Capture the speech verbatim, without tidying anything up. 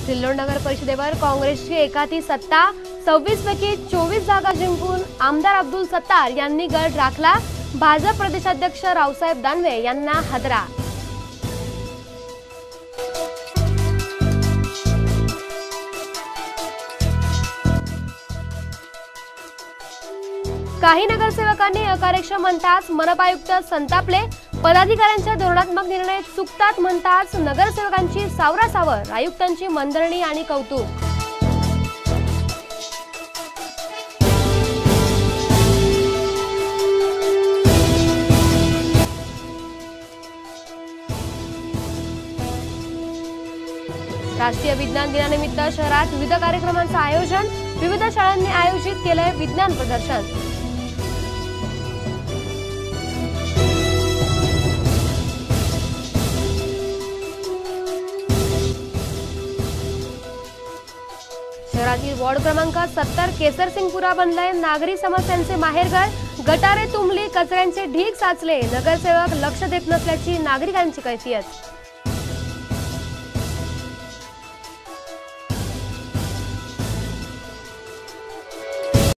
सिल्लोड नगर परिषदेवर काँग्रेसची एकाती सत्ता, सव्वीस पैकी चोवीस जागा जिंकून आमदार अब्दुल सत्तार यांनी गड राखला। भाजप प्रदेशाध्यक्ष रावसाहेब दानवे यांना हादरा। काही नगरसेवकांनी अकार्यक्षम म्हणताच मनपा आयुक्त संतापले। पदाधिकाऱ्यांच्या धोरणात्मक निर्णय चुकतात म्हणताच नगरसेवकांची सावरासावर, आयुक्तांची मनधरणी आणि कौतुक। राष्ट्रीय विज्ञान दिनानिमित्त शहरात विविध कार्यक्रमांचं आयोजन, विविध शाळांनी आयोजित केलंय विज्ञान प्रदर्शन। शहरातील वॉर्ड क्रमांक सत्तर केसरसिंगपुरा बनलाय नागरी समस्यांचे माहेरघर। गटारे तुंबली, कचऱ्यांचे ढीग साचले, नगरसेवक लक्ष देत नसल्याची नागरिकांची कैफियत।